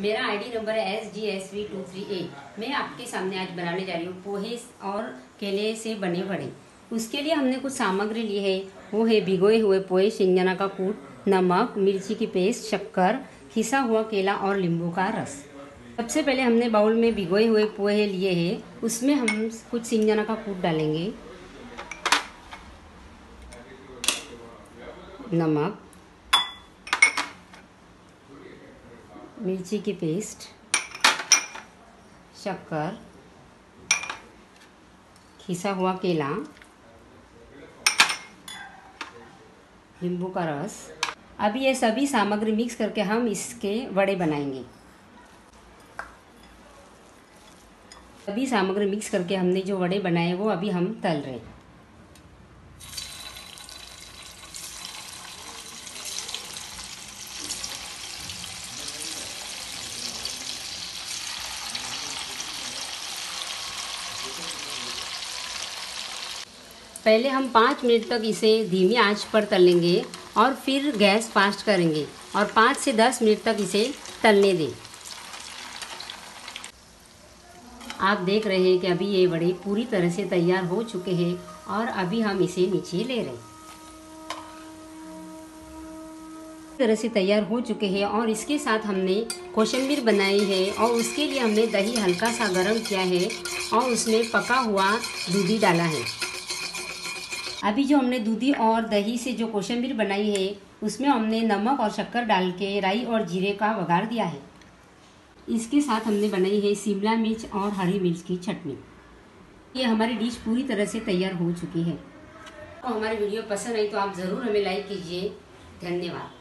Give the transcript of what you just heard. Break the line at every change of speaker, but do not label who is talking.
मेरा ID number है SGSV238। मैं आपके सामने आज बनाने जा रही हूँ पोहे और केले से बने वड़े। उसके लिए हमने कुछ सामग्री ली है। वो है भिगोए हुए पोहे, शेंगदाना का कूट, नमक, मिर्ची की पेस्ट, शक्कर, घिसा हुआ केला और नींबू का रस। सबसे पहले हमने बाउल में भिगोए हुए पोहे लिए हैं। उसमें हम कुछ शेंगदाना का कूट डालेंगे, नमक, मिर्ची की पेस्ट, शक्कर, घिसा हुआ केला, नींबू का रस। अब ये सभी सामग्री मिक्स करके हम इसके वड़े बनाएंगे। सभी सामग्री मिक्स करके हमने जो वड़े बनाए वो अभी हम तल रहे हैं। पहले हम 5 मिनट तक इसे धीमी आंच पर तलेंगे और फिर गैस फास्ट करेंगे और 5 से 10 मिनट तक इसे तलने दें। आप देख रहे हैं कि अभी ये वड़े पूरी तरह से तैयार हो चुके हैं और अभी हम इसे नीचे ले रहे हैं। तरह से तैयार हो चुके हैं और इसके साथ हमने कोशिम्बीर बनाई है और उसके लिए हमने दही हल्का सा गर्म किया है और उसमें पका हुआ दूधी डाला है। अभी जो हमने दूधी और दही से जो कोशिम्बीर बनाई है उसमें हमने नमक और शक्कर डाल के राई और जीरे का वघार दिया है। इसके साथ हमने बनाई है शिमला मिर्च और हरी मिर्च की चटनी। ये हमारी डिश पूरी तरह से तैयार हो चुकी है। तो हमारी वीडियो पसंद आई तो आप ज़रूर हमें लाइक कीजिए। धन्यवाद।